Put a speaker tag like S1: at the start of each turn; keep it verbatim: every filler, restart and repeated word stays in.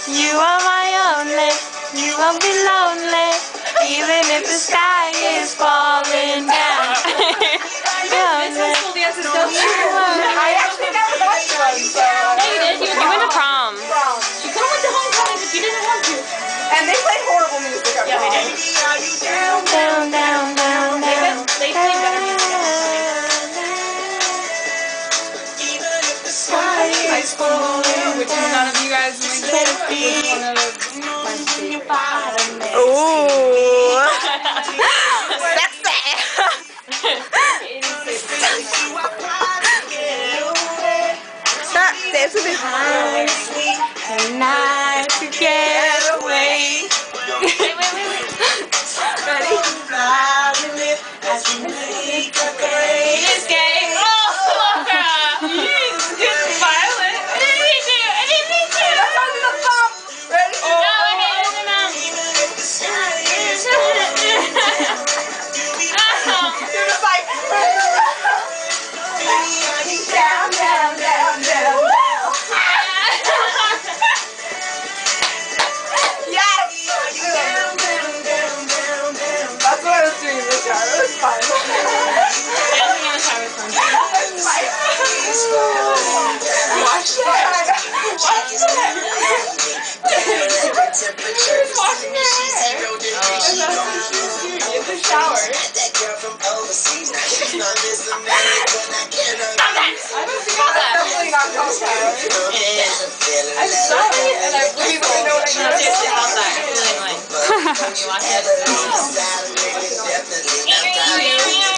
S1: You are my only. You won't be lonely, even if the sky is falling down.
S2: I actually never got to one, so.
S1: Yeah, you did. You, you went to prom.
S2: Prom.
S3: You could have went to homecoming if you didn't want to.
S2: And they played horrible music at
S3: Yeah, we
S2: prom.
S3: did.
S1: Down, down, down, down, down.
S3: They played better music at homecoming.
S2: High school,
S3: Which none of you guys went to. Which one of my favorite.
S1: Ooh. Sexy. Stop dancing with me. And I to get away. Wait, wait, wait, wait. Ready? As we make the greatest game. Oh, girl. It's violent. I didn't mean to. I didn't mean to.
S2: That sounds like a thump. Ready?
S1: No, I hate it enough.
S2: You're just like, down, down, down, down. Yes! That's what I was doing in the shower. It was fun.
S3: Dancing in the shower is fun.
S2: It's fine. Watch it. Watch it. Who's washing your hair? In the shower. I don't think that's definitely not called shower.
S3: It is.
S2: I'm sorry, and I really don't know what I
S3: No, seriously, how's that? It's really annoying. When you watch it.
S1: Oh.